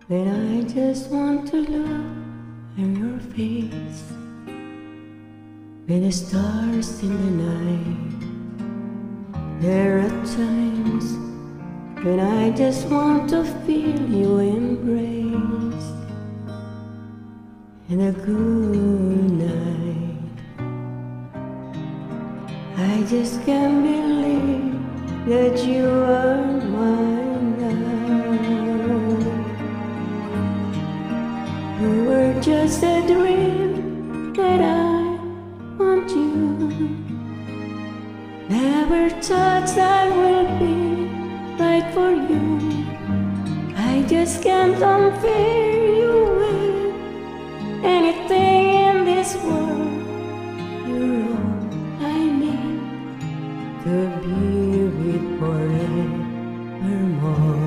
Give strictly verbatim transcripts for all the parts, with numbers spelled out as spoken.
when I just want to look in your face. When the stars in the night, there are times when I just want to feel you embrace. In a good night, I just can't believe that you are mine now. You were just a dream that I want you. Never thought I would be right for you. I just can't compare you with anything in this world. You're all I need to be with forevermore.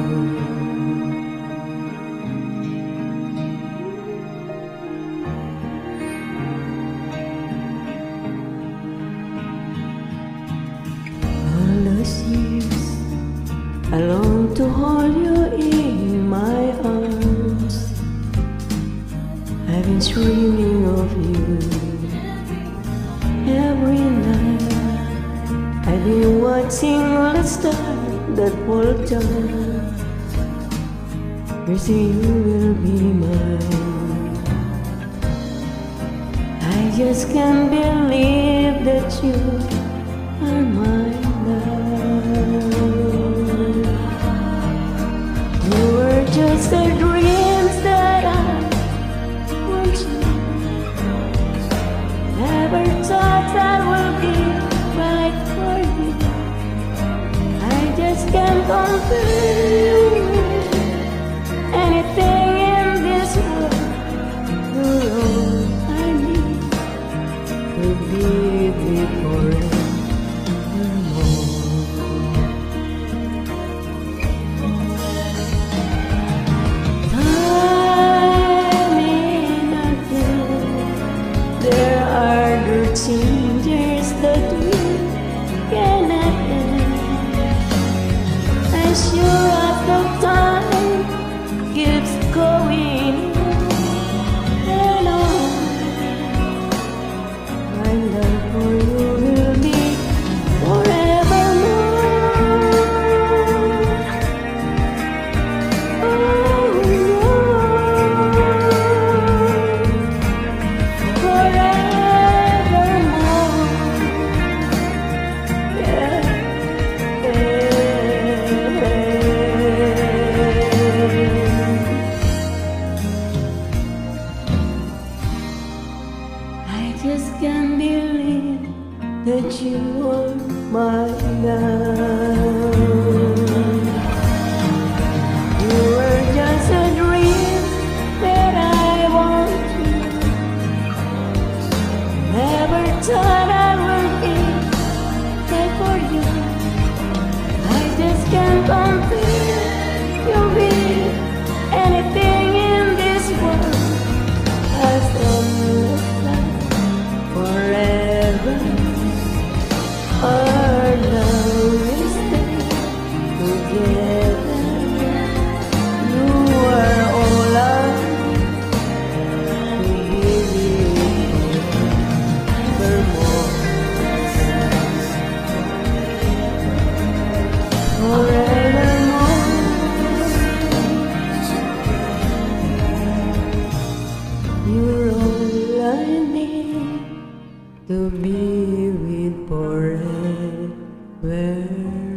Years, I long to hold you in my arms. I've been dreaming of you every night. I've been watching all the stars that fall down. You say you will be mine. I just can't believe that you are mine. You were just a dream that I want you. Never thought I would be right for you. I just can't compare you with anything in this world. You're all I need to be with forever. Changes that we cannot end. As sure as the time keeps going and on, my love for you will be forevermore. Oh, forever. I just can't believe that you are mine now. You were just a dream that I want you. Never thought I would be there for you. I just can't compare you with anything in this world. As long as forever, our love will stay together. You are all I need forevermore. Forevermore. You're all I need to be with forever.